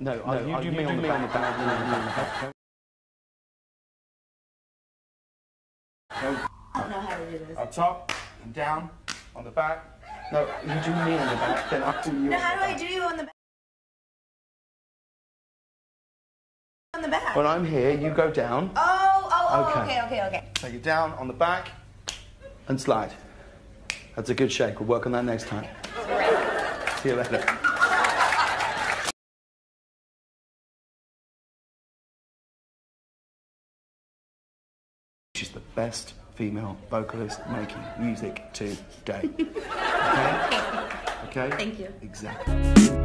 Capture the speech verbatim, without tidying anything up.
No, no you, you do me on the back. back. I don't know how to do this. Up top and down on the back. No, you do me on the back, then I'll do you. No, how do I do you on the back? On the back. When I'm here, you go down. Oh, oh, oh, okay, okay, okay. okay. Take it down on the back. And slide. That's a good shake. We'll work on that next time. Great. See you later. She's the best female vocalist making music today. Okay? Okay? Thank you. Exactly.